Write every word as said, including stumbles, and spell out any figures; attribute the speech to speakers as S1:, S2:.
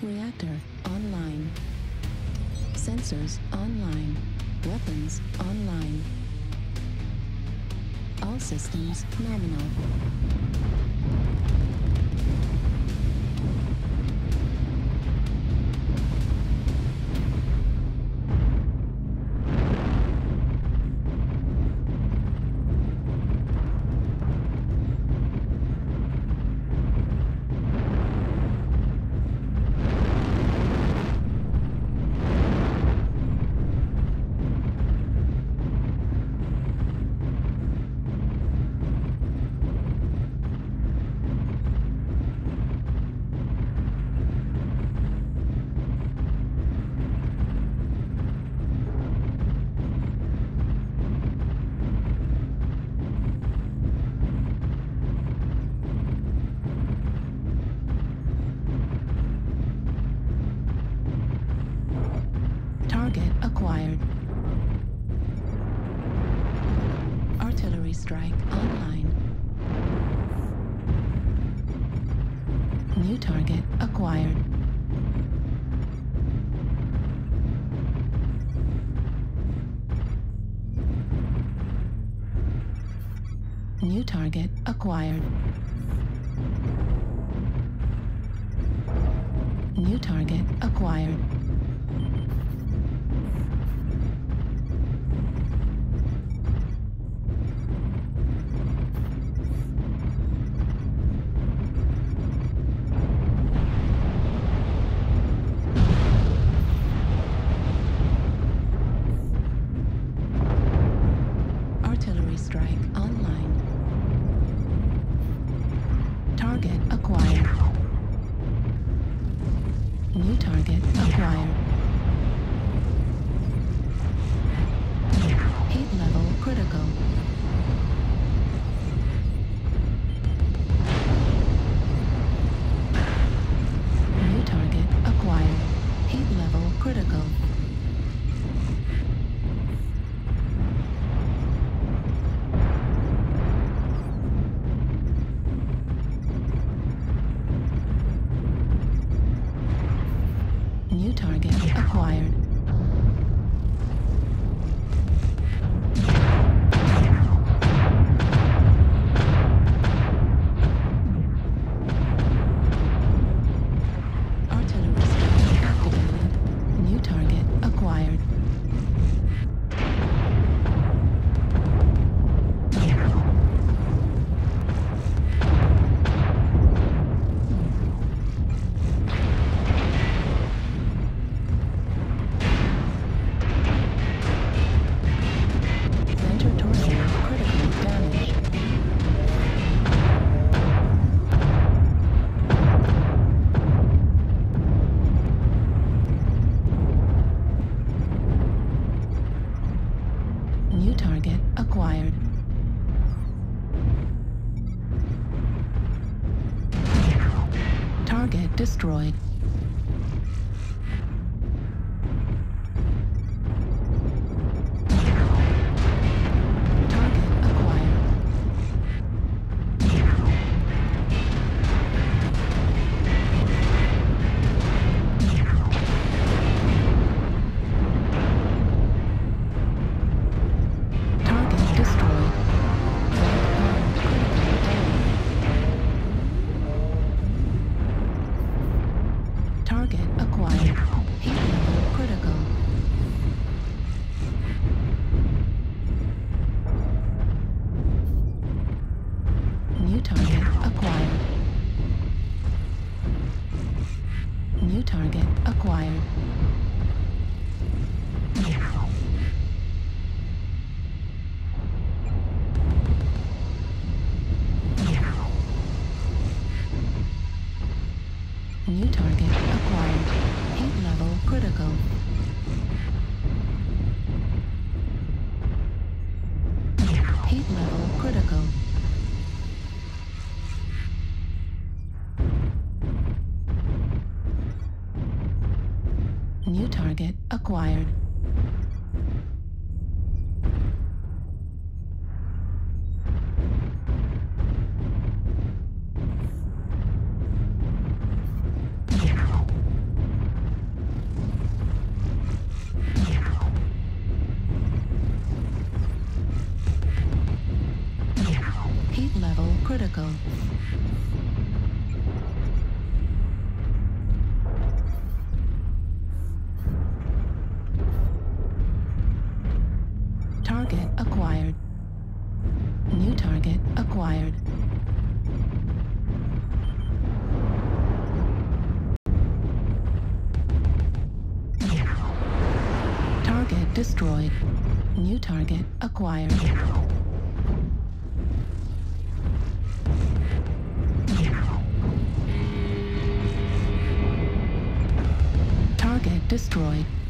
S1: Reactor online. Sensors online. Weapons online. All systems nominal. Target acquired. Artillery strike online. New target acquired. New target acquired. New target acquired. Artillery strike online. Target acquired. New target acquired. Heat level critical. New target acquired. Heat level critical. New target acquired. Artillery strike activated. New target acquired. New target acquired. Target destroyed. Target acquired. Target destroyed. Target acquired. Heat level critical. New target acquired. New target acquired. New target acquired. Heat level critical. Heat level critical. New target acquired. level critical. Target acquired. New target acquired. Target destroyed. New target acquired. Target destroyed.